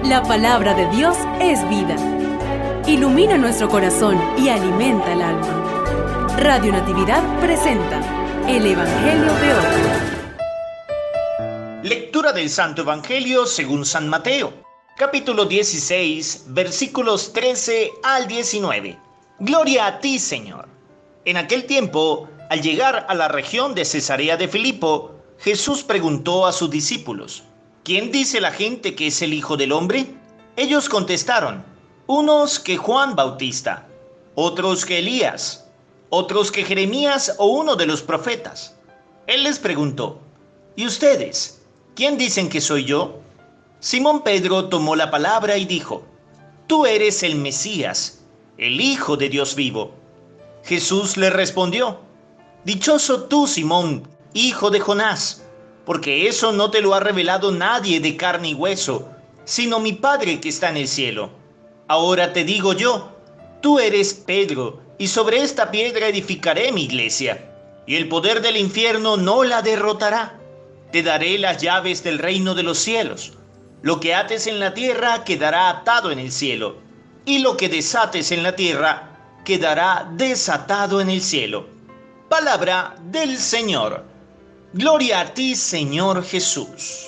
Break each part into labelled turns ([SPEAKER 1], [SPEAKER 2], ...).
[SPEAKER 1] La palabra de Dios es vida. Ilumina nuestro corazón y alimenta el alma. Radio Natividad presenta el Evangelio de hoy.
[SPEAKER 2] Lectura del Santo Evangelio según San Mateo, capítulo 16, versículos 13 al 19. Gloria a ti, Señor. En aquel tiempo, al llegar a la región de Cesarea de Filipo, Jesús preguntó a sus discípulos: ¿Quién dice la gente que es el Hijo del Hombre? Ellos contestaron: unos que Juan Bautista, otros que Elías, otros que Jeremías o uno de los profetas. Él les preguntó: ¿y ustedes? ¿Quién dicen que soy yo? Simón Pedro tomó la palabra y dijo: Tú eres el Mesías, el Hijo de Dios vivo. Jesús le respondió: Dichoso tú, Simón, hijo de Jonás, porque eso no te lo ha revelado nadie de carne y hueso, sino mi Padre que está en el cielo. Ahora te digo yo, tú eres Pedro, y sobre esta piedra edificaré mi iglesia, y el poder del infierno no la derrotará. Te daré las llaves del reino de los cielos. Lo que ates en la tierra quedará atado en el cielo, y lo que desates en la tierra quedará desatado en el cielo. Palabra del Señor. Gloria a ti, Señor Jesús.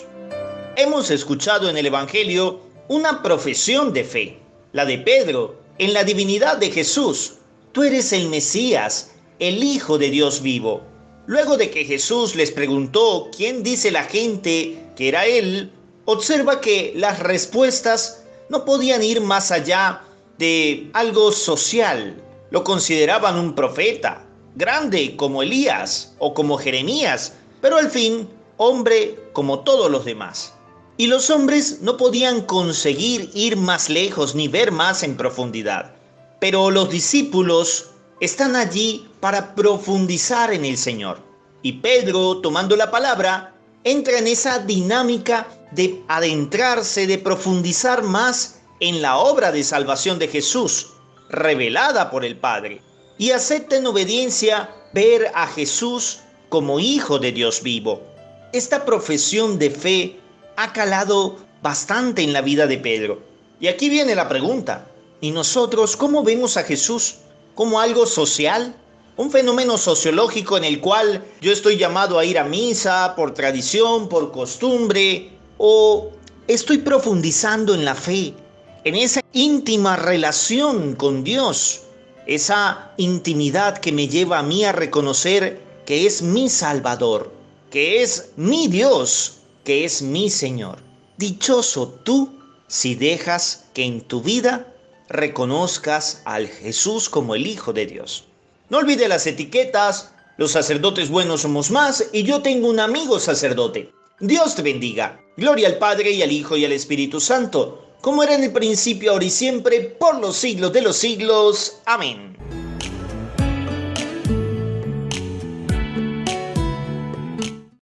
[SPEAKER 2] Hemos escuchado en el Evangelio una profesión de fe, la de Pedro, en la divinidad de Jesús. Tú eres el Mesías, el Hijo de Dios vivo. Luego de que Jesús les preguntó quién dice la gente que era Él, observa que las respuestas no podían ir más allá de algo social. Lo consideraban un profeta, grande como Elías o como Jeremías, pero al fin, hombre como todos los demás. Y los hombres no podían conseguir ir más lejos ni ver más en profundidad. Pero los discípulos están allí para profundizar en el Señor. Y Pedro, tomando la palabra, entra en esa dinámica de adentrarse, de profundizar más en la obra de salvación de Jesús, revelada por el Padre. Y acepta en obediencia ver a Jesús como Hijo de Dios vivo. Esta profesión de fe ha calado bastante en la vida de Pedro. Y aquí viene la pregunta: ¿y nosotros cómo vemos a Jesús? ¿Como algo social? ¿Un fenómeno sociológico en el cual yo estoy llamado a ir a misa por tradición, por costumbre? ¿O estoy profundizando en la fe, en esa íntima relación con Dios? Esa intimidad que me lleva a mí a reconocer que es mi Salvador, que es mi Dios, que es mi Señor. Dichoso tú si dejas que en tu vida reconozcas al Jesús como el Hijo de Dios. No olvide las etiquetas: los sacerdotes buenos somos más, y yo tengo un amigo sacerdote. Dios te bendiga. Gloria al Padre, y al Hijo, y al Espíritu Santo, como era en el principio, ahora y siempre, por los siglos de los siglos. Amén.